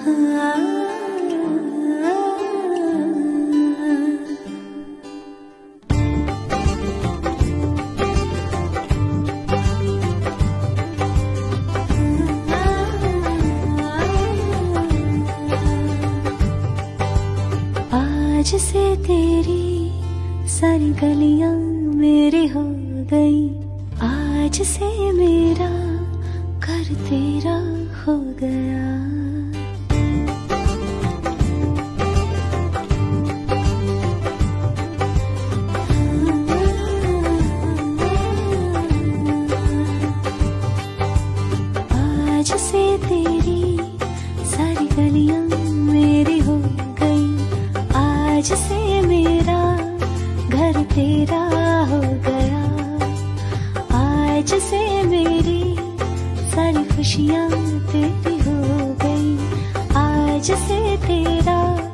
आज से तेरी सारी गलियां मेरी हो गई, आज से मेरा घर तेरा हो गया। आज से तेरी सारी गलियां मेरी हो गई, आज से मेरा घर तेरा हो गया। आज से मेरी सारी खुशियां तेरी हो गई, आज से तेरा